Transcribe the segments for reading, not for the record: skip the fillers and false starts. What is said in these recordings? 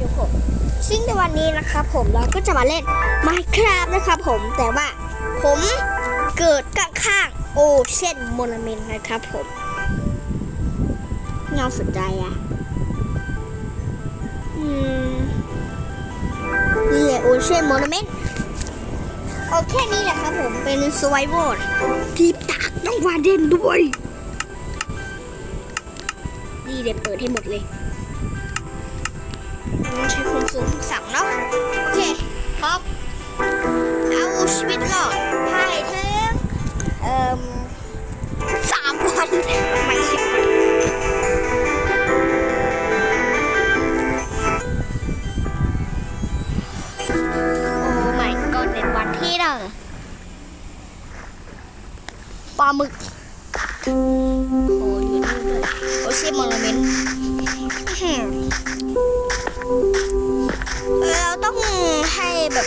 ทุกคนซึ่งในวันนี้นะครับผมเราก็จะมาเล่น Minecraft นะครับผมแต่ว่าผมเกิดข้างๆ Ocean Monument นะครับผมเงาสนใจอ่ะนี่แหละ Ocean Monument โอเคนี่แหละครับผมเป็น Survival ที่ตากต้องวาเด่นด้วยนี่เดี๋ยวเปิดให้หมดเลยต้องใช้ความสูงสั่งเนาะโอเคครับเอาชีวิตรอดให้ถึง3 วันไม่10 วันโอ้ไม่ก็เป็นวันที่1ปลาหมึกโอ้อยู่นี่เลยโอเชียนโมนูเมนต์เราต้องให้แบบ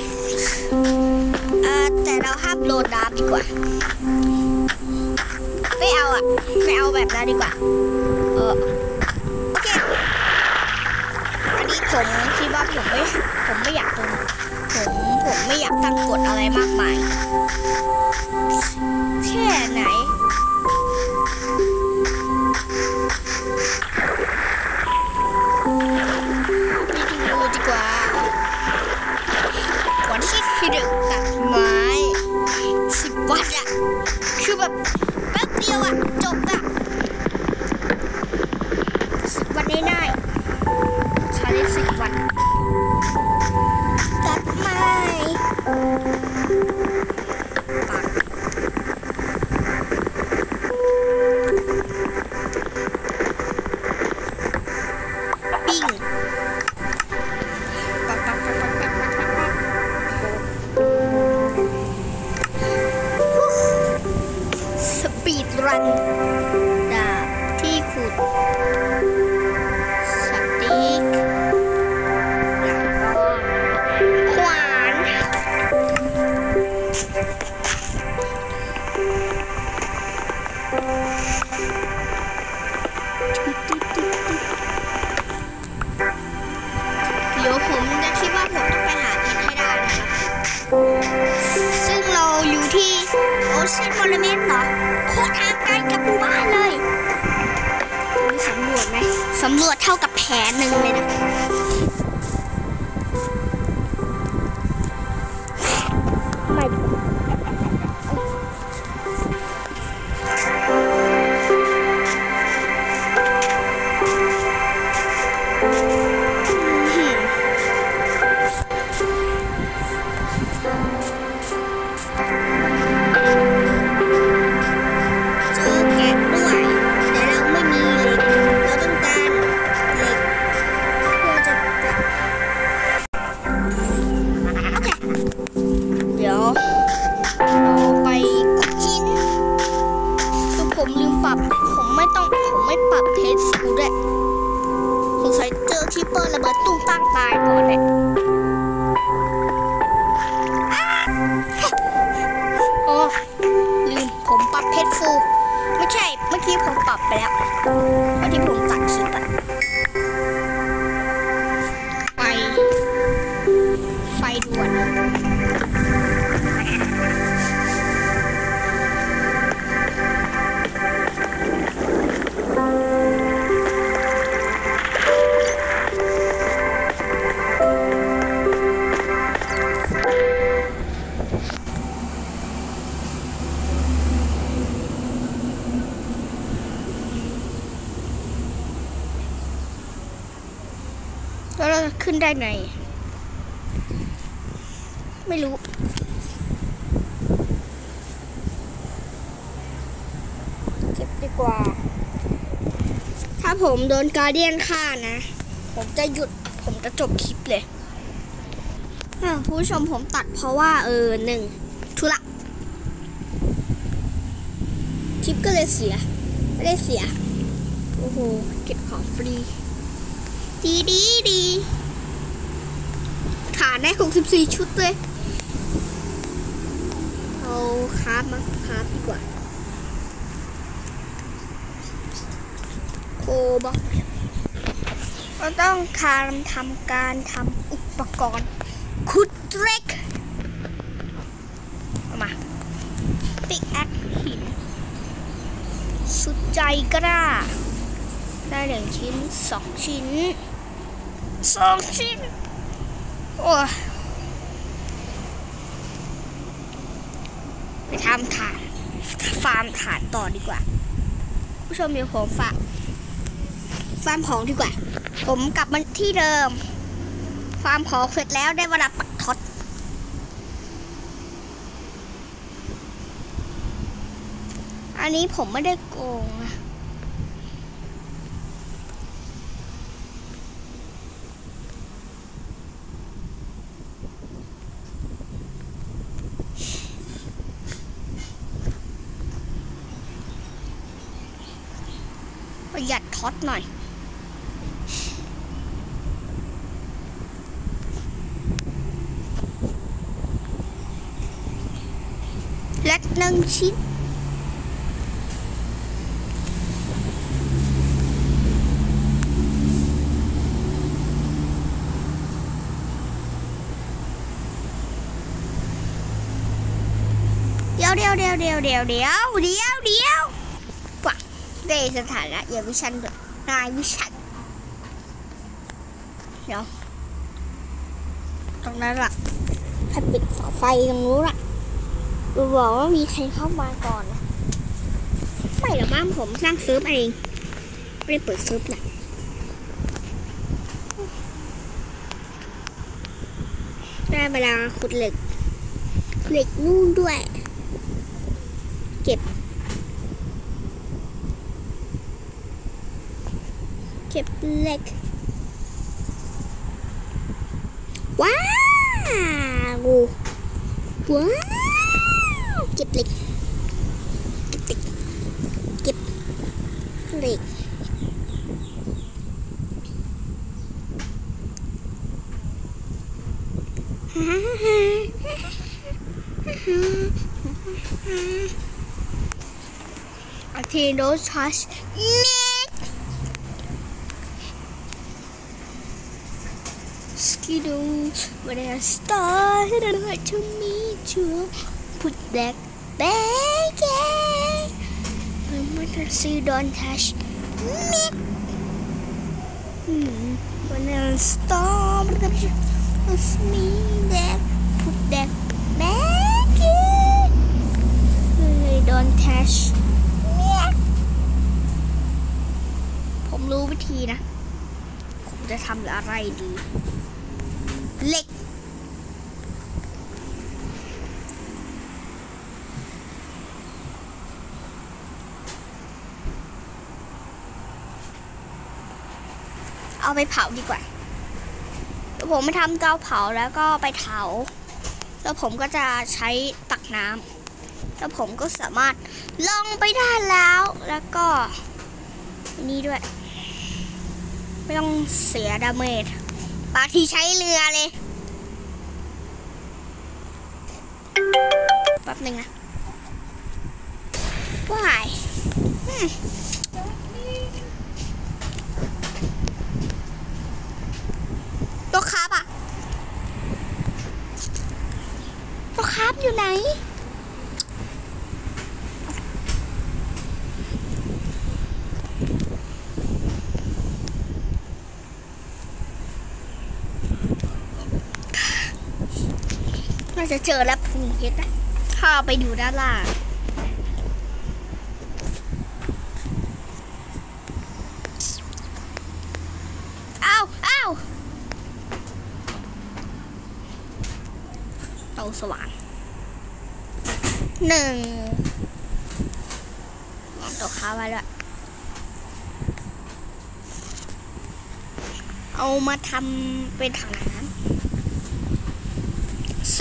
แต่เราห้ามโดนน้ำดีกว่าไม่เอาแบบนั้นดีกว่าโอเคอันนี้ผมคิดว่าผมไม่อยากโดนผมไม่อยากตั้งกฎอะไรมากมายแค่ไหนดีกว่าก่อนที่จะตัดไม้10 วันอะคือแบบแป๊บเดียวอะจบอะ10 วันง่ายๆใช้ได้10 วันตัดไม้ปักปิ้งสปีดรันดาบที่ขุดสติ๊กขวานเดี๋ยวผมจะคิดว่าผมต้องไปหาอิฐให้ได้นะครับซึ่งเราอยู่ที่โอเชียนโมนูเมนต์เหรอโคตรห่างไกลกับหมู่บ้านเลยสำรวจไหมสำรวจเท่ากับแผลหนึ่งเลยนะไม่ไม่ปรับเพชรฟูด้วยสงสัยเจอคีเปอร์ระเบิดตุ้งตั้งตายก่อนเลยโอ้ลืมผมปรับเพชรฟูไม่ใช่เมื่อกี้ผมปรับไปแล้วเมื่อกี้ผมตัดคลิปอะไฟด่วนแล้วเราจะขึ้นได้ไงไม่รู้เก็บดีกว่าถ้าผมโดนการ์เดียนฆ่านะผมจะหยุดผมจะจบคลิปเลยผู้ชมผมตัดเพราะว่า1ธุระคลิปก็เลยเสียไม่ได้เสียโอ้โหเก็บของฟรีดีขาได้64 ชุดเลยเอาคราฟมาคราฟดีกว่า โคบอกเราต้องทำการทำอุปกรณ์ขุดเหล็กมาปิกแอคหินสุดใจก็ได้1 ชิ้น2 ชิ้น2 ชิ้นโอ้ไปทำฐานฟาร์มฐานต่อดีกว่าผู้ชมเดี๋ยวผมฟาร์มของดีกว่าผมกลับมาที่เดิมฟาร์มของเสร็จแล้วได้เวลาปักท็อตอันนี้ผมไม่ได้โกงนะประหยัดท็อตหน่อยและ1 ชิ้นเดี๋ยวว่ะได้สถานะอย่าวิชันแบบนายวิชันเดี๋ยวตรงนั้นล่ะใครปิดฝาไฟตรงนู้นล่ะดูบอกว่ามีใครเข้ามาก่อนนะไม่หรอกบ้านผมสร้างเซิร์ฟเองไม่ได้เปิดเซิร์ฟนะได้เวลาขุดเหล็กนู่นด้วยเก็บเหล็กว้าวเก็บเหล็กOkay, don't touch me. Skidoo, when I started to meet you, put that back in. Remember, say don't touch me. When I started to meet that, put that back in. Don't touch.ผมรู้วิธีนะผมจะทำอะไรดีเหล็กเอาไปเผาดีกว่าเดี๋ยวผมไปทำเตาเผาแล้วก็ไปเผาแล้วผมก็จะใช้ตักน้ำแล้วผมก็สามารถลงไปได้แล้วก็นี่ด้วยไม่ต้องเสียดาเมจบางทีใช้เรือเลยแป๊บนึงนะว้ายตัวคาบตัวคาบอยู่ไหนน่าจะเจอแล้วพุงเพชรนะถ้าไปดูด้านล่างอ้าวเตาสว่าน1ตัวค้าไว้แล้วเอามาทำเป็นถังน้ำ2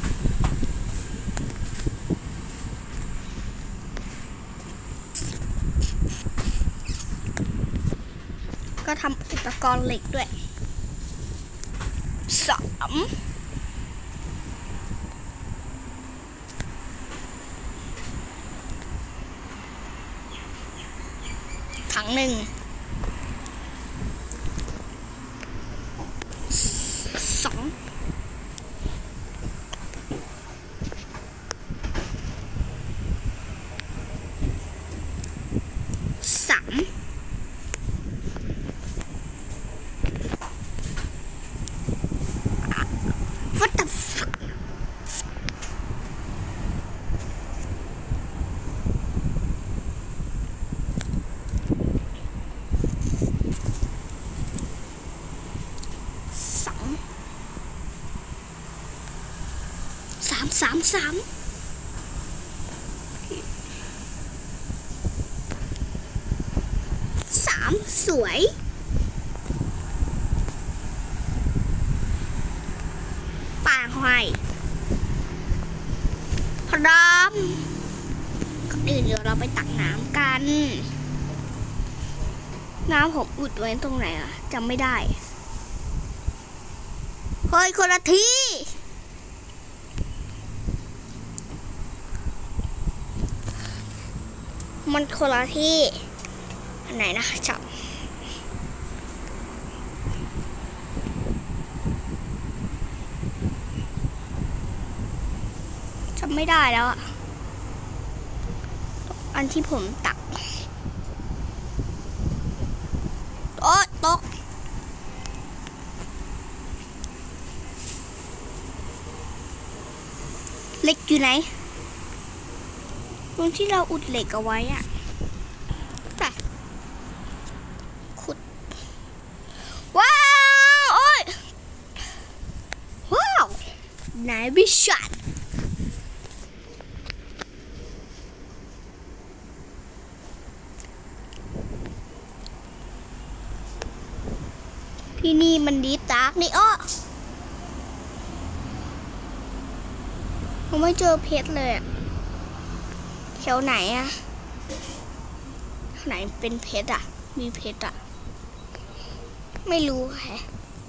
ก็ทำอุปกรณ์เหล็กด้วย3ถัง 1 สองสามWhat the fuck สามสวยป่าหอยพร้อมก่อนอื่นเดี๋ยวเราไปตักน้ำกันน้ำผมอุดไว้ตรงไหนอะจำไม่ได้เฮ้ยคนละที่มันคนละที่อันไหนนะจำไม่ได้แล้วอ่ะอันที่ผมตักโอ๊ยตกเหล็กอยู่ไหนตรงที่เราอุดเหล็กเอาไว้อะแต่ขุดว้าวโอ้ยว้าวนายวิชันที่นี่มันดีตากนี่อ้อผมไม่เจอเพชรเลยอะแถวไหนอะไหนเป็นเพชรอะมีเพชรอะไม่รู้แฮะ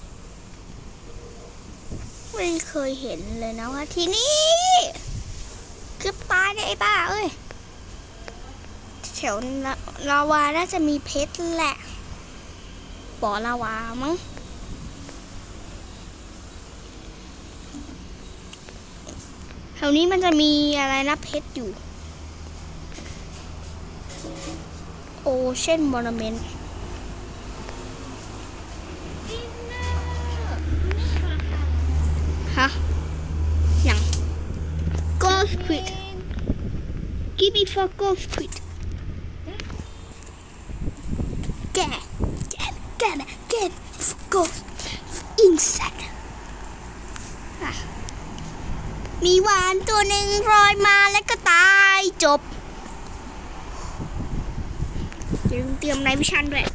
ไม่เคยเห็นเลยนะว่าที่นี่เกือบตายเลยไอ้บ้าเอ้ยแถวลาวาน่าจะมีเพชรแหละบ่อลาวามั้งแถวนี้มันจะมีอะไรนะเพชรอยู่โอเชียนมอนูเมนต์ฮะยัง Golf Quid Give me for Golf Quid แกGolf Insect มีหวานตัวหนึ่งลอยมาแล้วก็ตายจบอย่าลืมเตรียมไนท์วิชั่นด้วย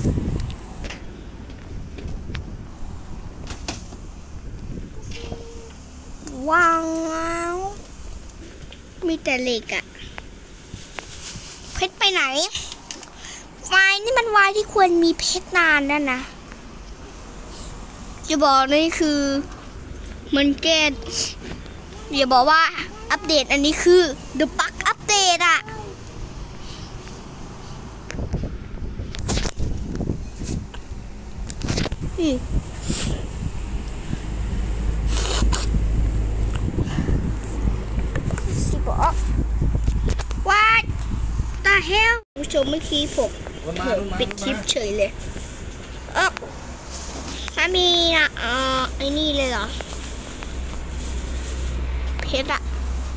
ว้าวมีแต่เหล็กอะเพชรไปไหนวายนี่มันวายที่ควรมีเพชรนานแล้วนะจะบอกนี่คือมันแก้อย่าบอกว่าอัปเดตอันนี้คือ The Bug Update อะสิบอกว่าตาเฮลผู้ชมเมื่อกี้ผมปิดคลิปเฉยเลยถ้ามีนะไอ้นี่เลยเหรอเพชรอะ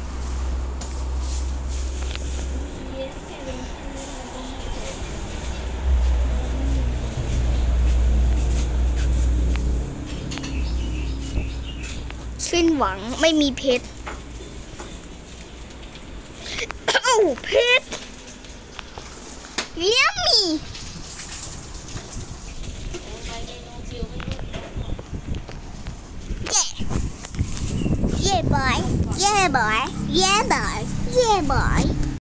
สิ้นหวังไม่มีเพชรเพชรเยี่ยมมีเย่บอย